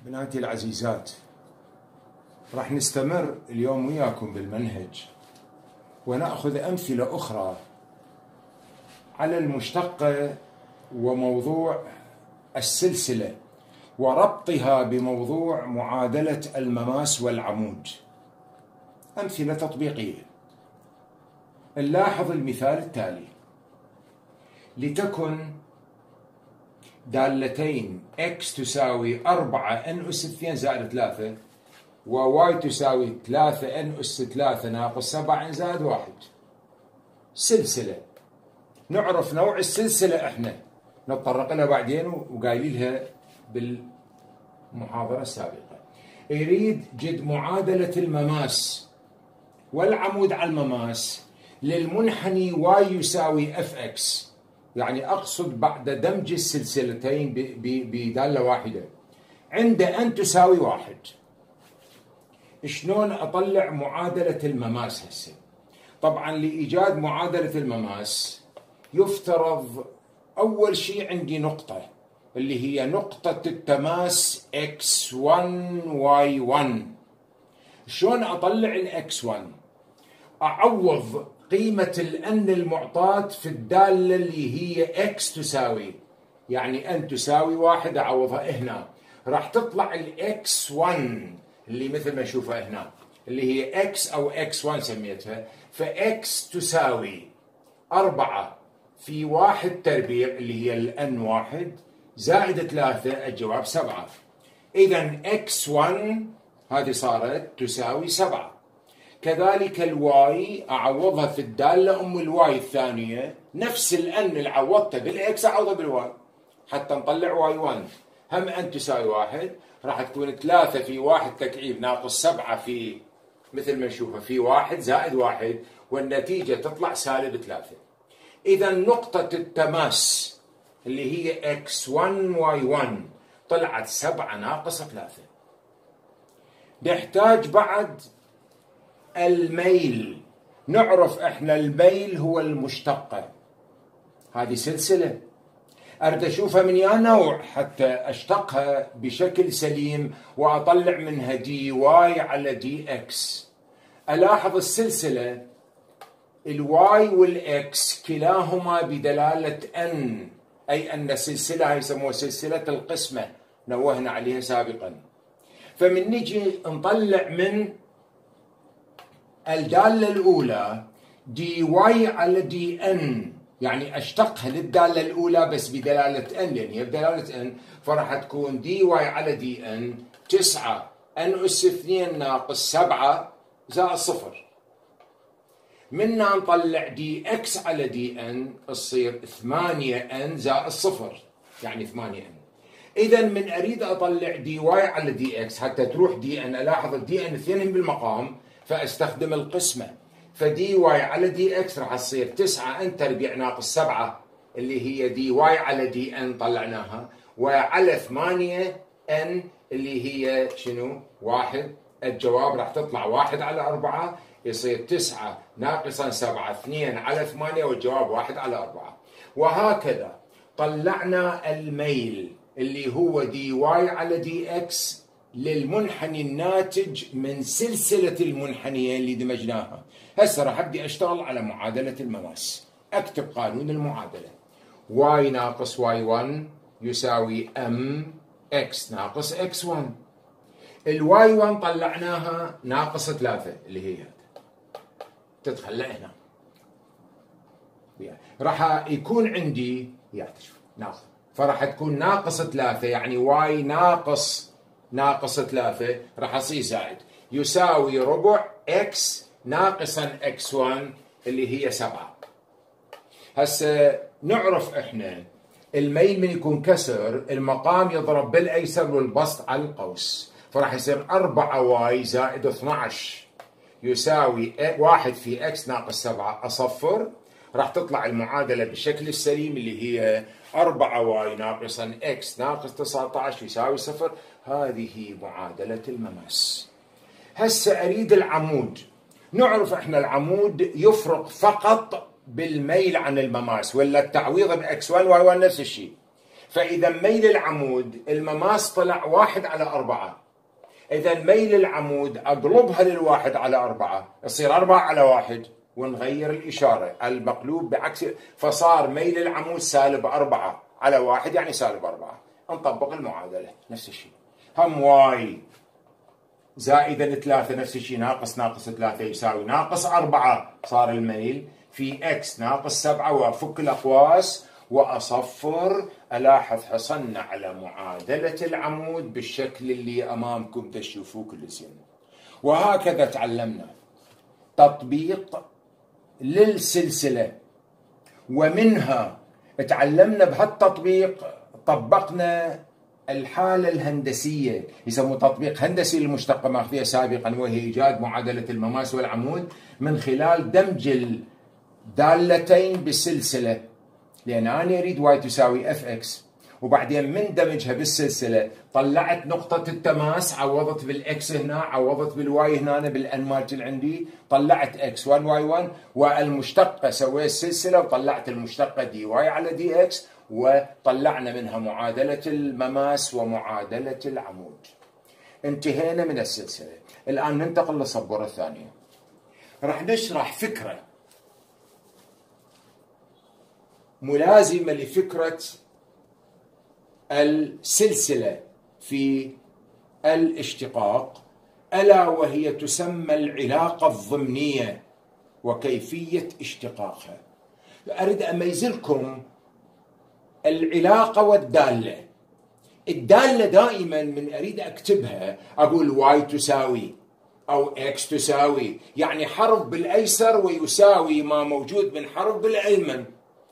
بناتي العزيزات، راح نستمر اليوم وياكم بالمنهج ونأخذ أمثلة أخرى على المشتقة وموضوع السلسلة وربطها بموضوع معادلة المماس والعمود. أمثلة تطبيقية. نلاحظ المثال التالي: لتكن دالتين x تساوي 4n أس 2 زائد 3 و y تساوي 3n أس 3 ناقص 7n زائد 1. سلسلة. نعرف نوع السلسلة احنا نتطرق لها بعدين وقايلين لها بالمحاضرة السابقة. يريد جد معادلة المماس والعمود على المماس للمنحني y يساوي fx، يعني أقصد بعد دمج السلسلتين بدالة واحدة عند n تساوي 1. شلون أطلع معادلة المماس هسه؟ طبعا لإيجاد معادلة المماس يفترض أول شيء عندي نقطة اللي هي نقطة التماس x1 y1. شلون أطلع الx1؟ أعوض قيمة الN المعطاة في الدالة اللي هي x تساوي، يعني n تساوي 1 أعوضها هنا، راح تطلع الx1 اللي مثل ما نشوفها هنا اللي هي x أو x1 سميتها، فx تساوي 4 في 1 تربيع اللي هي الN 1 زائد 3 الجواب 7. إذا x1 هذه صارت تساوي 7. كذلك الواي أعوضها في الدالة أم الواي الثانية، نفس الأن اللي عوضتها بالإكس أعوضها بالواي حتى نطلع واي 1. هم أن تساوي 1 راح تكون 3 في 1 تكعيب ناقص 7 في مثل ما نشوفها في 1 زائد 1، والنتيجة تطلع سالب 3. إذا نقطة التماس اللي هي x1 y1 طلعت 7 ناقص 3. نحتاج بعد الميل. نعرف احنا الميل هو المشتقة، هذه سلسلة أريد أشوفها من يا نوع حتى أشتقها بشكل سليم وأطلع منها دي واي على دي اكس. ألاحظ السلسلة الواي والإكس كلاهما بدلالة أن، أي أن السلسلة هاي يسموها سلسلة القسمة، نوهنا عليها سابقا. فمن نجي نطلع من الدالة الأولى دي واي على دي ان، يعني أشتقها للدالة الأولى بس بدلالة ان، لأن هي بدلالة ان، فراح تكون دي واي على دي ان 9 ان أس 2 ناقص 7 زائد 0. منا نطلع دي اكس على دي ان تصير 8 ان زائد 0، يعني 8 ان. إذا من أريد أطلع دي واي على دي اكس حتى تروح دي ان، ألاحظ الدي ان اثنين بالمقام فاستخدم القسمة، فدي واي على دي اكس راح تصير 9 ان تربيع ناقص 7 اللي هي دي واي على دي ان طلعناها، وعلى 8 ان اللي هي شنو 1. الجواب راح تطلع 1 على 4 يصير 9 ناقصا 7 2 على 8 والجواب 1 على 4. وهكذا طلعنا الميل اللي هو دي واي على دي اكس للمنحني الناتج من سلسلة المنحنيين اللي دمجناها. هسه راح ابدي اشتغل على معادلة المماس. اكتب قانون المعادلة: y ناقص y1 يساوي mx ناقص x1. الواي 1 طلعناها ناقص 3 اللي هي تدخل لهنا، راح يكون عندي ناقص، فراح تكون ناقص 3 يعني واي ناقص 3 راح يصير زائد يساوي ربع اكس ناقصا اكس 1 اللي هي 7. هسه نعرف احنا الميل من يكون كسر المقام يضرب بالايسر والبسط على القوس، فراح يصير 4 واي زائد 12 يساوي 1 في اكس ناقص 7 اصفر، راح تطلع المعادلة بالشكل السليم اللي هي 4 واي ناقصا اكس ناقص 19 يساوي 0. هذه معادلة المماس. هسه أريد العمود. نعرف احنا العمود يفرق فقط بالميل عن المماس، ولا التعويض بإكس 1 واي 1 نفس الشيء. فإذا ميل العمود المماس طلع 1/4. إذا ميل العمود أقلبها لل1 على 4 يصير 4 على 1 ونغير الإشارة المقلوب بعكس، فصار ميل العمود -4 على 1 يعني -4. نطبق المعادلة نفس الشيء. هم واي زائدا 3 نفس الشيء، ناقص 3 يساوي -4. صار الميل في اكس -7 وافك الاقواس واصفر. الاحظ حصلنا على معادلة العمود بالشكل اللي امامكم تشوفوه كل زين. وهكذا تعلمنا تطبيق للسلسلة، ومنها تعلمنا بهالتطبيق طبقنا الحالة الهندسية، يسموه تطبيق هندسي للمشتقة ماخذية سابقا، وهي إيجاد معادلة المماس والعمود من خلال دمج الدالتين بالسلسلة. لأن أنا أريد واي تساوي اف اكس، وبعدين من دمجها بالسلسلة طلعت نقطة التماس، عوضت بالاكس هنا، عوضت بالواي هنا بالان مالتي عندي، طلعت اكس 1 واي 1، والمشتقة سويت سلسلة وطلعت المشتقة دي واي على دي اكس، وطلعنا منها معادلة المماس ومعادلة العمود. انتهينا من السلسلة. الآن ننتقل للسبورة الثانية. راح نشرح فكرة ملازمة لفكرة السلسلة في الاشتقاق، ألا وهي تسمى العلاقة الضمنية وكيفية اشتقاقها. أريد أميز لكم العلاقة والدالة. الدالة دائما من أريد أكتبها أقول واي تساوي أو اكس تساوي، يعني حرف بالأيسر ويساوي ما موجود من حرف بالأيمن.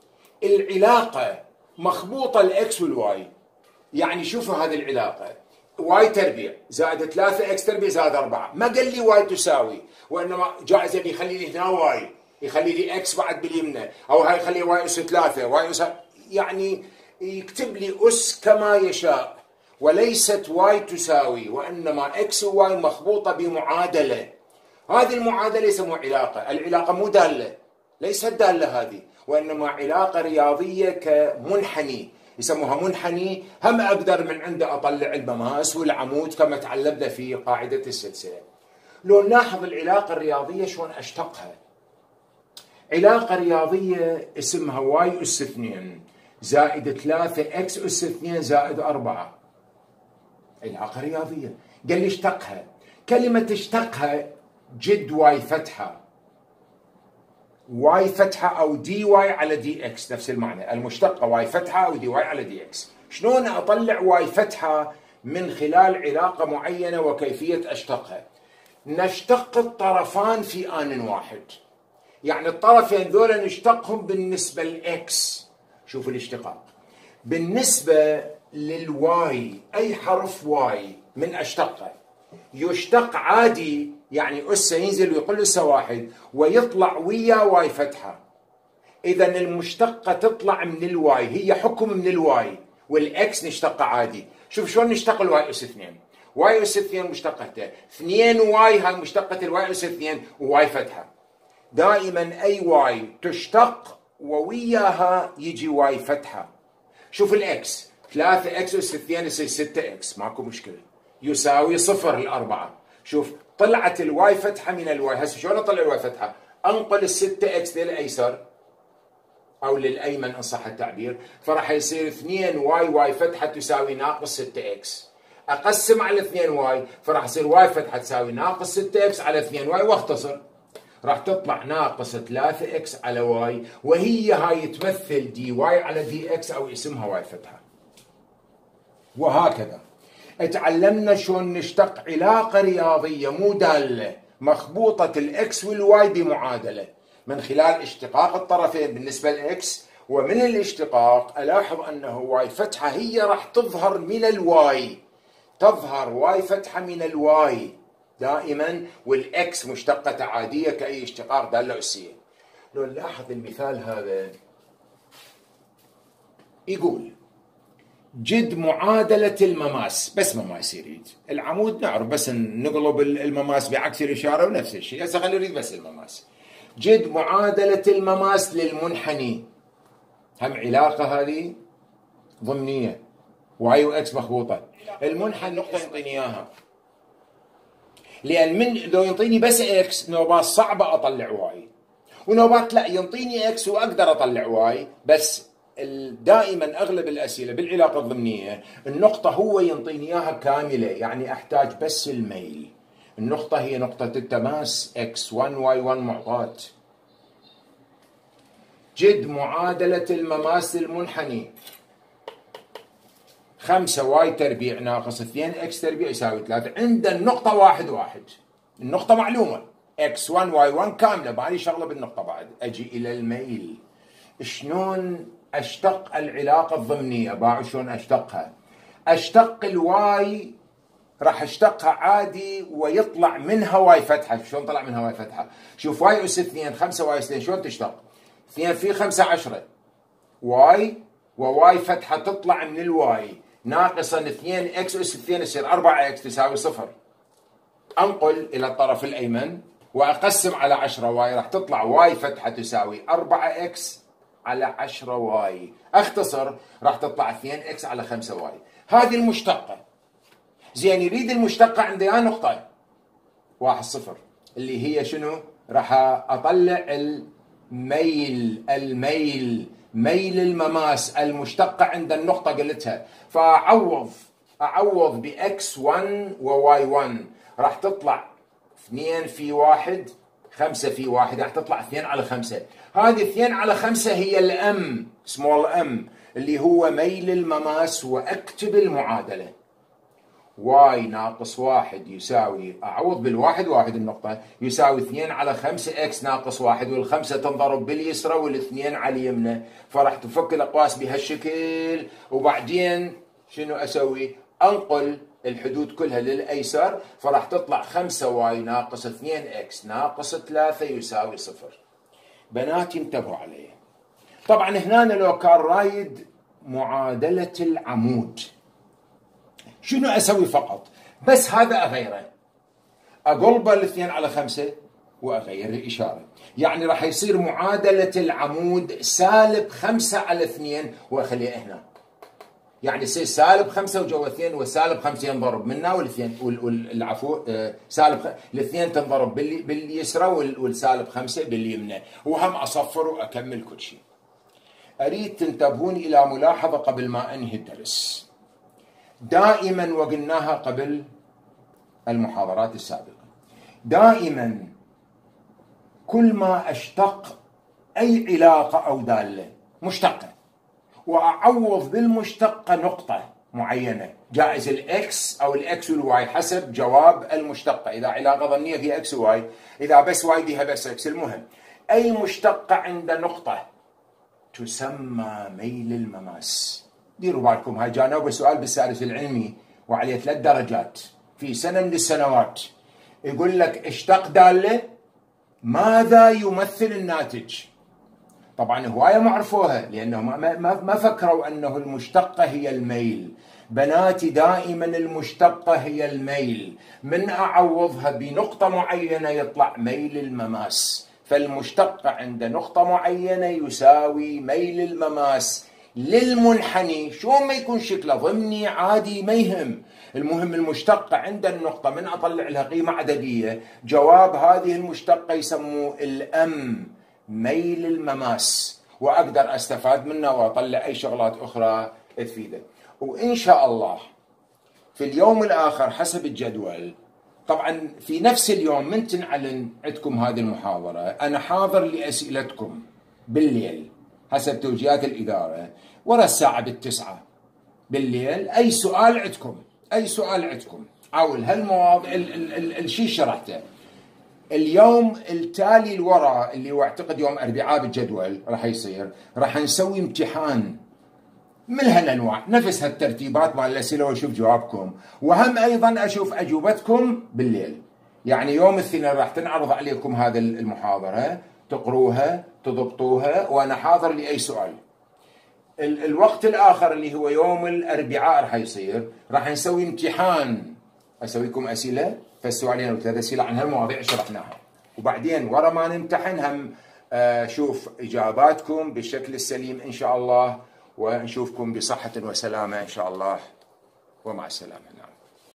العلاقة مخبوطة الإكس والواي، يعني شوفوا هذه العلاقة، واي تربيع زائد 3 اكس تربيع زائد 4، ما قال لي واي تساوي، وإنما جائز يخلي لي هنا واي، يخلي لي اكس بعد باليمنى، أو هاي يخلي واي أس 3 واي أس، يعني يكتب لي أس كما يشاء، وليست واي تساوي، وإنما اكس وواي مخبوطة بمعادلة. هذه المعادلة يسموها علاقة. العلاقة مو دالة، ليست دالة هذه، وإنما علاقة رياضية كمنحني، يسموها منحني. هم أقدر من عنده أطلع المماس والعمود كما تعلمنا في قاعدة السلسلة. لو نلاحظ العلاقة الرياضية شلون أشتقها. علاقة رياضية اسمها واي أس 2 زائد 3 اكس أس 2 زائد 4. علاقة رياضية. قال لي اشتقها. كلمة اشتقها جد واي فتحة، واي فتحة أو دي واي على دي اكس، نفس المعنى. المشتقة واي فتحة أو دي واي على دي اكس. شلون أطلع واي فتحة؟ من خلال علاقة معينة وكيفية أشتقها. نشتق الطرفان في آن واحد، يعني الطرفين ذولا نشتقهم بالنسبة لإكس. شوفوا الاشتقاق بالنسبة للواي، أي حرف واي من أشتقه يشتق عادي، يعني أسه ينزل ويقل أسه واحد ويطلع ويا واي فتحة. إذا المشتقة تطلع من الواي، هي حكم من الواي، والإكس نشتقه عادي. شوف شلون نشتق الواي أس 2. واي أس 2 مشتقته 2 واي، هاي مشتقة الواي أس 2 وواي فتحة. دائما أي واي تشتق ووياها يجي واي فتحة. شوف الإكس 3 اكس أس 2 يصير 6 اكس، ماكو مشكلة، يساوي 0 ل4. شوف طلعت الواي فتحة من الواي. هسه شلون اطلع الواي فتحة؟ انقل ال6 اكس للايسر او للايمن ان صح التعبير، فراح يصير 2 واي واي فتحة تساوي ناقص 6 اكس. اقسم على 2 واي، فراح يصير واي فتحة تساوي ناقص 6 اكس على 2 واي، واختصر راح تطلع ناقص 3 اكس على واي، وهي هاي تمثل دي واي على دي اكس او اسمها واي فتحة. وهكذا اتعلمنا شلون نشتق علاقة رياضية مو دالة مخبوطة الإكس والواي بمعادلة من خلال اشتقاق الطرفين بالنسبة للإكس. ومن الاشتقاق ألاحظ أنه واي فتحة هي راح تظهر من الواي، تظهر واي فتحة من الواي دائما، والإكس مشتقة عادية كأي اشتقاق دالة أسية. لو نلاحظ المثال هذا يقول جد معادلة المماس، بس مماس يريد، العمود نعرف بس نقلب المماس بعكس الإشارة ونفس الشيء. هسه خلينا نريد بس المماس. جد معادلة المماس للمنحني، هم علاقة هذه ضمنيه، واي واكس مخبوطه. المنحى النقطه يعطيني اياها، لان من لو يعطيني بس اكس نوبات صعبه اطلع واي، ونوبات لا ينطيني اكس واقدر اطلع واي. بس دائما اغلب الاسئله بالعلاقه الضمنيه النقطه هو ينطيني اياها كامله، يعني احتاج بس الميل. النقطه هي نقطه التماس x1 y1 معطاه. جد معادله المماس المنحني 5 واي تربيع ناقص 2 اكس تربيع يساوي 3. عند النقطة 1 1 النقطة معلومة x1 y1 كاملة، مالي شغلة بالنقطة. بعد أجي إلى الميل. شلون أشتق العلاقة الضمنية؟ باعوا شلون أشتقها؟ أشتق الواي، راح أشتقها عادي ويطلع منها واي فتحة. شلون طلع منها واي فتحة؟ شوف واي أس 2 5 واي أس 2 شلون تشتق؟ 2 في 5 10 واي، وواي فتحة تطلع من الواي ناقصا 2 اكس اس 2 يصير 4 اكس تساوي 0. انقل الى الطرف الايمن واقسم على 10 واي، راح تطلع واي فتحة تساوي 4 اكس على 10 واي. اختصر راح تطلع 2 اكس على 5 واي. هذه المشتقة. زين يريد المشتقة عندي نقطة 1 0 اللي هي شنو؟ راح اطلع الميل ميل المماس المشتقة عند النقطة قلتها، فأعوض بإكس 1 وواي 1 راح تطلع 2 في 1 5 في 1 راح تطلع 2 على 5. هذه 2 على 5 هي الأم سمول أم اللي هو ميل المماس. وأكتب المعادلة واي ناقص 1 يساوي، أعوض بالواحد واحد النقطة، يساوي 2 على 5 اكس ناقص 1، والخمسة تنضرب باليسرى والاثنين على اليمنى، فراح تفك الأقواس بهالشكل. وبعدين شنو أسوي؟ أنقل الحدود كلها للأيسر، فراح تطلع 5 واي ناقص 2 اكس ناقص 3 يساوي 0. بناتي انتبهوا عليه. طبعا هنا لو كان رايد معادلة العمود شنو أسوي؟ فقط بس هذا أغيره، أقلبه الاثنين على 5 وأغير الإشارة. يعني راح يصير معادلة العمود سالب 5 على 2 وأخليها هنا. يعني يصير سالب 5 وجوا 2 وسالب 5 ينضرب منا والاثنين والعفو سالب الاثنين تنضرب باليسرى والسالب 5 باليمنى، وهم أصفر وأكمل كل شيء. أريد تنتبهون إلى ملاحظة قبل ما أنهي الدرس. دائما وقلناها قبل المحاضرات السابقة، دائما كل ما أشتق أي علاقة أو دالة مشتقة وأعوض بالمشتقة نقطة معينة، جائز الإكس أو الإكس والواي حسب جواب المشتقة. إذا علاقة ضمنية فيها إكس وواي، إذا بس واي فيها بس إكس، المهم أي مشتقة عند نقطة تسمى ميل المماس. ديروا بالكم هاي جانب سؤال بالسادس العلمي وعليه 3 درجات في سنة من السنوات. يقول لك اشتق دالة ماذا يمثل الناتج. طبعا هواية ما عرفوها لأنهم ما فكروا أنه المشتقة هي الميل. بناتي دائما المشتقة هي الميل، من أعوضها بنقطة معينة يطلع ميل المماس. فالمشتقة عند نقطة معينة يساوي ميل المماس للمنحني. شو ما يكون شكله ضمني عادي ما يهم، المهم المشتقة عند النقطة من أطلع لها قيمة عددية، جواب هذه المشتقة يسموه الأم ميل المماس، وأقدر أستفاد منه وأطلع أي شغلات أخرى تفيده. وإن شاء الله في اليوم الآخر حسب الجدول، طبعا في نفس اليوم من تنعلن عندكم هذه المحاضرة أنا حاضر لأسئلتكم بالليل حسب توجيهات الإدارة ورا الساعة 9 بالليل. أي سؤال عندكم، أي سؤال عندكم حاول هالمواضيع الشيء شرحته. اليوم التالي الوراء اللي هو اعتقد يوم أربعاء بالجدول راح يصير، راح نسوي امتحان من هالانواع نفس هالترتيبات مال الاسئله واشوف جوابكم، وهم ايضا اشوف اجوبتكم بالليل. يعني يوم الاثنين راح تنعرض عليكم هذه المحاضره، تقروها تضبطوها وانا حاضر لاي سؤال. الوقت الاخر اللي هو يوم الاربعاء راح يصير، راح نسوي امتحان، اسويكم اسئله فالسؤالين او 3 اسئله عن هالمواضيع شرحناها، وبعدين ورا ما نمتحن هم شوف اجاباتكم بالشكل السليم ان شاء الله، ونشوفكم بصحة وسلامة إن شاء الله، ومع السلامة. نعم.